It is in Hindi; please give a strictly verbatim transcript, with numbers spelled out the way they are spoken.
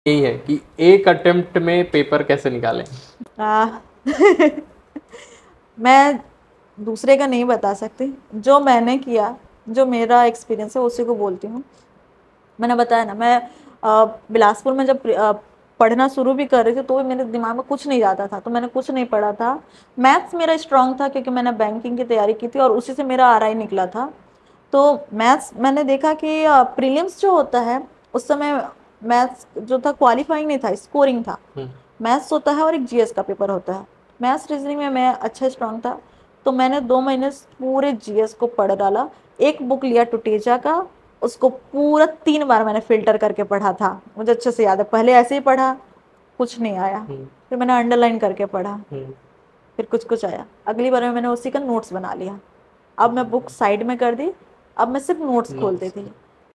यही है कि एक अटेम्प्ट में पेपर कैसे निकालें। आ, मैं दूसरे का नहीं बता सकती, जो मैंने किया, जो मेरा एक्सपीरियंस है उसी को बोलती हूँ। मैंने बताया ना, मैं अ, बिलासपुर में जब अ, पढ़ना शुरू भी कर रही थी तो भी मेरे दिमाग में कुछ नहीं जाता था, तो मैंने कुछ नहीं पढ़ा था। मैथ्स मेरा स्ट्रांग था क्योंकि मैंने बैंकिंग की तैयारी की थी और उसी से मेरा आर आई निकला था। तो मैथ्स मैंने देखा कि प्रीलिम्स जो होता है उस समय मैथ्स जो था क्वालिफाइंग नहीं था, स्कोरिंग था। हम्म। मैथ्स होता है और एक जी एस का पेपर होता है। मैथ्स रीजनिंग में मैं अच्छा स्ट्रांग था, तो मैंने दो महीने पूरे जी एस को पढ़ डाला। एक बुक लिया टुटेजा का, उसको पूरा तीन बार मैंने फिल्टर करके पढ़ा था, मुझे अच्छे से याद है। पहले ऐसे ही पढ़ा, कुछ नहीं आया, हम्म। फिर मैंने अंडरलाइन करके पढ़ा, हम्म। फिर कुछ कुछ आया। अगली बार में मैंने उसी का नोट्स बना लिया। अब मैं बुक हम्म। साइड में कर दी, अब मैं सिर्फ नोट्स खोलती नोट्स। थी।